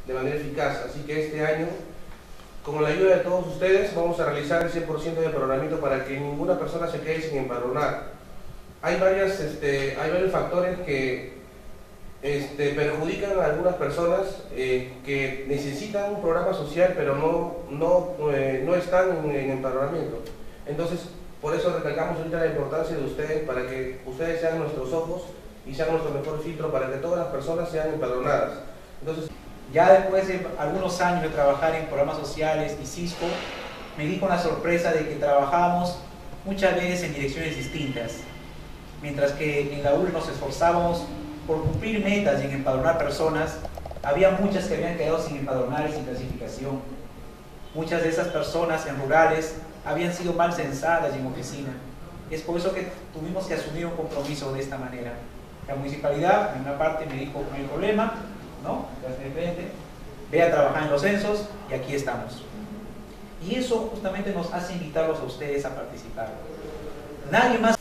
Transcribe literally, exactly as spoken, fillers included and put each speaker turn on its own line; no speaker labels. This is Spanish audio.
de manera eficaz. Así que este año, con la ayuda de todos ustedes, vamos a realizar el cien por ciento de empadronamiento para que ninguna persona se quede sin empadronar. Hay, varias, este, hay varios factores que este, perjudican a algunas personas eh, que necesitan un programa social, pero no, no, eh, no están en, en empadronamiento. Entonces, por eso recalcamos ahorita la importancia de ustedes, para que ustedes sean nuestros ojos y sean nuestro mejor filtro para que todas las personas sean empadronadas. Entonces,
ya después de algunos años de trabajar en programas sociales y Cisco, me di con la sorpresa de que trabajamos muchas veces en direcciones distintas. Mientras que en la U R nos esforzábamos por cumplir metas y en empadronar personas, había muchas que habían quedado sin empadronar y sin clasificación. Muchas de esas personas en rurales habían sido mal censadas y en oficina. Es por eso que tuvimos que asumir un compromiso de esta manera. La municipalidad, en una parte, me dijo: no hay problema, ¿no? De frente, ve a trabajar en los censos y aquí estamos. Y eso justamente nos hace invitarlos a ustedes a participar. Nadie más